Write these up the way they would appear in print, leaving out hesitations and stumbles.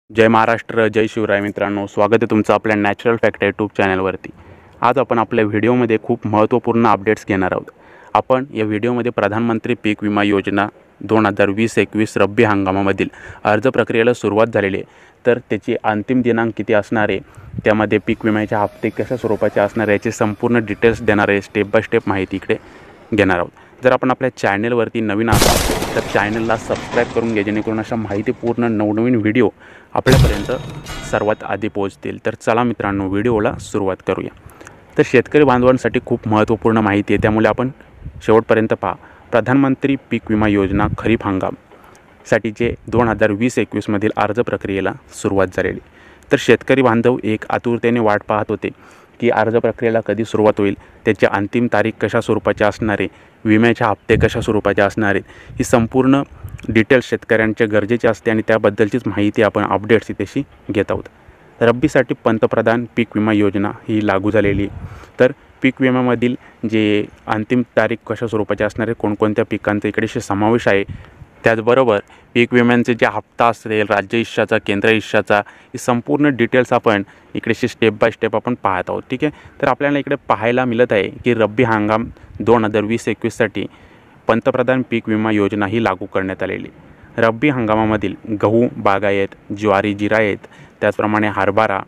जय महाराष्ट्र, जय शिवराय मित्रांनो, स्वागत आहे तुमचं आपल्या नॅचरल फॅक्ट यूट्यूब चॅनलवरती। आज आपण आपल्या व्हिडिओमध्ये खूप महत्त्वपूर्ण अपडेट्स घेणार आहोत। आपण या व्हिडिओमध्ये प्रधानमंत्री पीक विमा योजना 2020-21 रब्बी हंगामामधील अर्ज प्रक्रियेला सुरुवात झालेली आहे, तर त्याची अंतिम दिनांक किती असणार आहे, त्यामध्ये पीक विम्याचे हप्ते कशा स्वरूपाचे असणार आहे याची संपूर्ण डिटेल्स देणार आहे, स्टेप बाय स्टेप माहिती इकडे घेणार आहोत। जर आपण आपल्या चॅनलवरती नवीन असाल तर चॅनलला सबस्क्राईब करून घ्या, जेणेकरून अशा माहितीपूर्ण नवनवीन व्हिडिओ आपल्यापर्यंत सर्वात आधी पोहोचतील। तर चला मित्रांनो, व्हिडिओला सुरुवात करूया। तर शेतकरी बांधवांसाठी खूप महत्त्वपूर्ण माहिती आहे, त्यामुळे आपण शेवटपर्यंत पहा। प्रधानमंत्री पीक विमा योजना खरीप हंगाम साठीचे 2020-21 मधील अर्ज प्रक्रियेला सुरुवात झालेली। तर शेतकरी बांधव एक आतुरतेने वाट पाहत होते की अर्ज प्रक्रियेला कधी सुरुवात होईल, त्याची अंतिम तारीख कशा स्वरूपाची असणार आहे, विम्याचे हप्ते कशा स्वरूपाचे असणार आहेत, ही संपूर्ण डिटेल्स शेतकऱ्यांचे गरजेचे असते आणि त्याबद्दलचीच माहिती आपण अपडेट्स इथेशी घेत आहोत। रब्बीसाठी पंतप्रधान पीक विमा योजना ही लागू झालेली आहे। तर पीक विम्यामधील जे अंतिम तारीख कशा स्वरूपाची असणार आहे, कोणकोणत्या पिकांचा इकडेशी समावेश आहे, त्याचबरोबर पीक विम्यांचे जे हप्ता असेल, राज्य हिश्शाचा, केंद्र हिश्शाचा, ही संपूर्ण डिटेल्स आपण इकडेशी स्टेप बाय स्टेप आपण पाहत आहोत। ठीक आहे, तर आपल्याला इकडे पाहायला मिळत आहे की रब्बी हंगाम 2020-21साठी पंतप्रधान पीक विमा योजना ही लागू करण्यात आलेली। रब्बी हंगामामधील गहू, बागायत, ज्वारी, जिरायत, त्याचप्रमाणे हरभरा,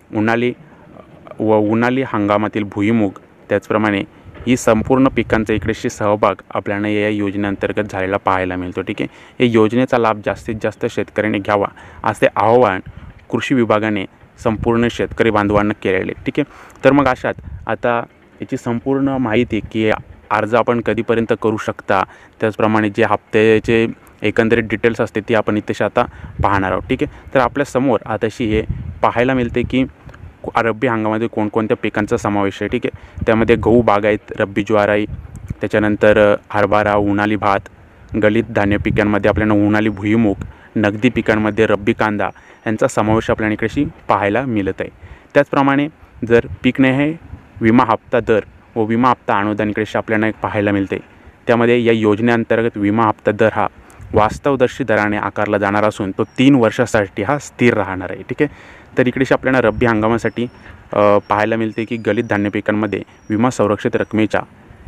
उन्हाळी हंगामातील भुईमूग, त्याचप्रमाणे ही संपूर्ण पिकांचा इकडेशी सहभाग आपल्याला या योजनेअंतर्गत झालेला पाहायला मिळतो। ठीक आहे, या योजनेचा लाभ जास्तीत जास्त शेतकऱ्यांनी घ्यावा असे आवाहन कृषी विभागाने संपूर्ण शेतकरी बांधवांना केलेले। ठीक आहे, तर मग अशात आता याची संपूर्ण माहिती की अर्ज आपण कधीपर्यंत करू शकता, त्याचप्रमाणे जे हप्त्याचे एकंदरीत डिटेल्स असते ती आपण इथे आता पाहणार आहोत। ठीक आहे, तर आपल्यासमोर आताशी हे पाहायला मिळते की रब्बी हंगामामध्ये कोणकोणत्या पिकांचा समावेश आहे। ठीक आहे, त्यामध्ये गहू, बागायत, रब्बी ज्वारी, त्याच्यानंतर हरभरा, उन्हाळी भात, गलित धान्य पिकांमध्ये आपल्याला उन्हाळी भुईमूग, नगदी पिकांमध्ये रब्बी कांदा यांचा समावेश आपल्याला इकडेशी पाहायला मिळत आहे। त्याचप्रमाणे जर पीक हे विमा हप्ता दर व विमा हप्ता अनुदान इकडेशी आपल्याला पाहायला मिळते। त्यामध्ये या योजनेअंतर्गत विमा हप्ता दर हा वास्तवदर्शी दराने आकारला जाणार असून तो 3 वर्षासाठी हा स्थिर राहणार आहे। ठीक आहे, तर इकडेशी आपल्याला रब्बी हंगामासाठी पाहायला मिळते की गलित धान्य पिकांमध्ये विमा संरक्षित रकमेच्या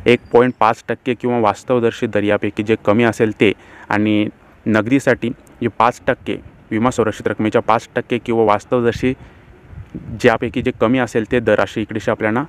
1.5% किंवा वास्तवदर्शी दर यापैकी जे कमी असेल ते, आणि नगदीसाठी जे 5% विमा संरक्षित रकमेच्या 5% किंवा वास्तवदर्शी ज्यापैकी जे कमी असेल ते दर अशी इकडेशी आपल्याला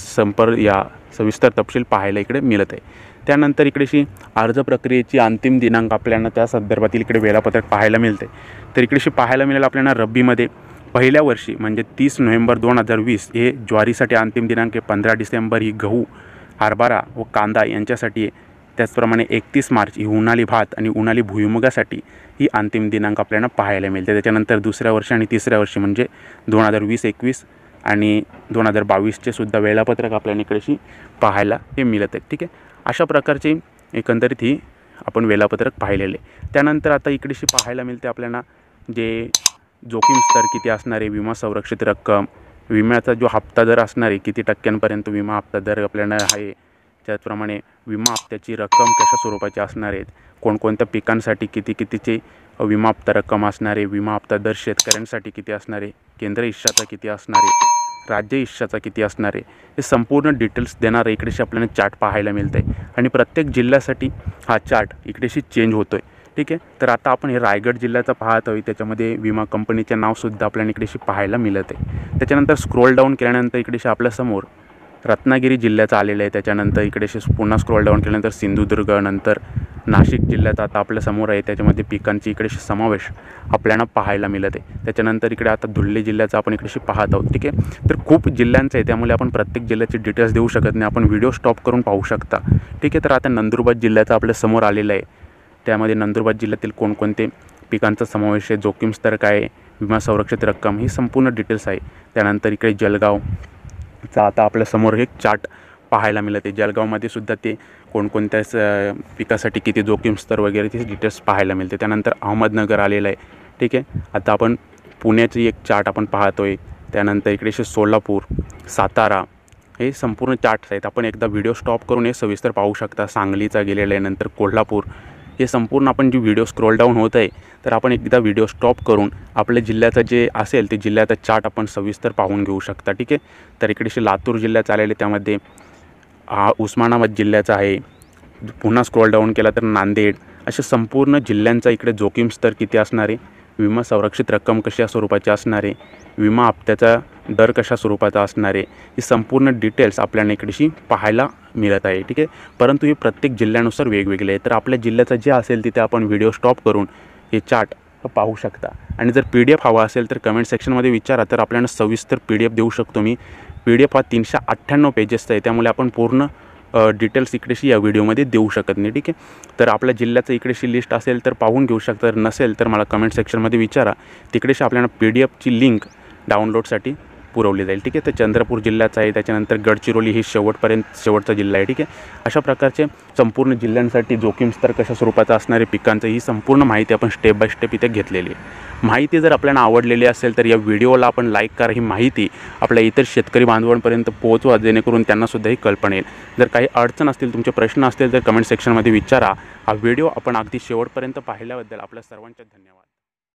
या सविस्तर तपशील पाहायला इकडे मिळत आहे। त्यानंतर इकडेशी अर्ज प्रक्रियेची अंतिम दिनांक आपल्याला त्या संदर्भातील इकडे वेळापत्रक पाहायला मिळते। तर इकडेशी पाहायला मिळेल आपल्याला रब्बीमध्ये पहिल्या वर्षी म्हणजे 30 नोव्हेंबर 2020 हे ज्वारीसाठी अंतिम दिनांक आहे, 15 डिसेंबर ही गहू, हरभरा व कांदा यांच्यासाठी आहे, त्याचप्रमाणे 31 मार्च ही उन्हाळी भात आणि उन्हाळी भुईमुगासाठी ही अंतिम दिनांक आपल्याला पाहायला मिळते। त्याच्यानंतर दुसऱ्या वर्षी आणि तिसऱ्या वर्षी म्हणजे 2020-21 आणि 2022चे सुद्धा वेळापत्रक आपल्याला इकडेशी पाहायला हे मिळत आहे। ठीक आहे, अशा प्रकारची एकंदरीत ही आपण वेळापत्रक पाहिलेले। त्यानंतर आता इकडेशी पाहायला मिळते आपल्याला जे जोखीम स्तर किती असणार आहे, विमा संरक्षित रक्कम, विम्याचा जो हप्ता दर असणार आहे किती टक्क्यांपर्यंत विमा हप्ता दर आपल्याला आहे, त्याचप्रमाणे विमा हप्त्याची रक्कम कशा स्वरूपाची असणार आहेत, कोणकोणत्या पिकांसाठी कितीची विमा हप्ता रक्कम असणार आहे, विमा हप्ता दर शेतकऱ्यांसाठी किती असणार आहे, केंद्र हिश्शाचा किती असणार आहे, राज्य हिश्शाचा किती असणार आहे, हे संपूर्ण डिटेल्स देणारं इकडेशी आपल्याला चार्ट पाहायला मिळतं आहे आणि प्रत्येक जिल्ह्यासाठी हा चार्ट इकडेशी चेंज होतो आहे। ठीक आहे, तर आता आपण हे रायगड जिल्ह्याचा पाहत आहोत, त्याच्यामध्ये विमा कंपनीचे नावसुद्धा आपल्याला इकडेशी पाहायला मिळत आहे। त्याच्यानंतर स्क्रोल डाऊन केल्यानंतर इकडेशी आपल्यासमोर रत्नागिरी जिल्ह्याचं आलेलं आहे, त्याच्यानंतर इकडेशी पुन्हा स्क्रोल डाऊन केल्यानंतर सिंधुदुर्ग, नंतर नाशिक जिल्ह्याचा आता आपल्यासमोर आहे, त्याच्यामध्ये पिकांची इकडेशी समावेश आपल्याला पाहायला मिळत आहे। त्याच्यानंतर इकडे आता धुळे जिल्ह्याचा आपण इकडेशी पाहत आहोत। ठीक आहे, तर खूप जिल्ह्यांचं आहे, त्यामुळे आपण प्रत्येक जिल्ह्याची डिटेल्स देऊ शकत नाही, आपण व्हिडिओ स्टॉप करून पाहू शकता। ठीक आहे, तर आता नंदुरबार जिल्ह्याचा आपल्यासमोर आलेलं आहे, त्यामध्ये नंदुरबार जिल्ह्यातील कोणकोणते पिकांचा समावेश आहे, जोखीम स्तर काय आहे, विमा संरक्षित रक्कम, ही संपूर्ण डिटेल्स आहे। त्यानंतर इकडे जळगावचा आता आपल्यासमोर एक चार्ट पाहायला मिळते, जळगावमध्ये सुद्धा ते कोणकोणत्या पिकासाठी किती जोखीम स्तर वगैरे ती डिटेल्स पाहायला मिळते। त्यानंतर अहमदनगर आलेलं आहे। ठीक आहे, आता आपण पुण्याची एक चार्ट आपण पाहतोय, त्यानंतर इकडेशी सोलापूर, सातारा, हे संपूर्ण चार्ट्स आहेत, आपण एकदा व्हिडिओ स्टॉप करून हे सविस्तर पाहू शकता। सांगलीचा गेलेला आहे, नंतर कोल्हापूर, हे संपूर्ण आपण जी व्हिडिओ स्क्रोल डाऊन होत आहे तर आपण एकदा व्हिडिओ स्टॉप करून आपल्या जिल्ह्याचं जे असेल ते जिल्ह्याचा चार्ट आपण सविस्तर पाहून घेऊ शकता, ठीक आहे। तर इकडेशी लातूर जिल्ह्याचं आलेले, त्यामध्ये उस्मानाबाद जिल्ह्याचा आहे, पुन्हा स्क्रोल डाऊन केला तर नांदेड, अशा संपूर्ण जिल्ह्यांचा इकडे जोखीम स्तर किती असणार आहे, विमा संरक्षित रक्कम कशा स्वरूपाची असणार आहे, विमा हप्त्याचा दर कशा स्वरूपाचा असणार आहे, ही संपूर्ण डिटेल्स आपल्याला इकडेशी पाहायला मिळत आहे, ठीक आहे। परंतु हे प्रत्येक जिल्ह्यानुसार वेगवेगळे आहे। तर आपल्या जिल्ह्याचं जे असेल तिथे आपण व्हिडिओ स्टॉप करून हे चार्ट पाहू शकता। आणि जर PDF हवा असेल तर कमेंट सेक्शनमध्ये विचारा, तर आपल्याला सविस्तर PDF देऊ शकतो मी। PDF हा 398 पेजेसचा आहे, त्यामुळे आपण पूर्ण डिटेल्स इकडेशी या व्हिडिओमध्ये देऊ शकत नाही, ठीक आहे। तर आपल्या जिल्ह्याचं इकडेशी लिस्ट असेल तर पाहून घेऊ शकता, तर नसेल तर मला कमेंट सेक्शनमध्ये विचारा, तिकडेशी आपल्याला PDF ची लिंक डाउनलोडसाठी पुरवली जाईल, ठीक आहे। तर चंद्रपूर जिल्ह्याचा आहे, त्याच्यानंतर गडचिरोली ही शेवटचा जिल्हा आहे, ठीक आहे। अशा प्रकारचे संपूर्ण जिल्ह्यांसाठी जोखीम स्तर कशा स्वरूपाचा असणारे पिकांचं ही संपूर्ण माहिती आपण स्टेप बाय स्टेप इथे घेतलेली आहे। माहिती जर आपल्याला आवडलेली असेल तर या व्हिडिओला आपण लाईक करा, ही माहिती आपल्या इतर शेतकरी बांधवांपर्यंत पोहोचवा, जेणेकरून त्यांनासुद्धा ही कल्पना येईल। जर काही अडचण असतील, तुमचे प्रश्न असतील तर कमेंट सेक्शनमध्ये विचारा। हा व्हिडिओ आपण अगदी शेवटपर्यंत पाहिल्याबद्दल आपल्या सर्वांचे धन्यवाद।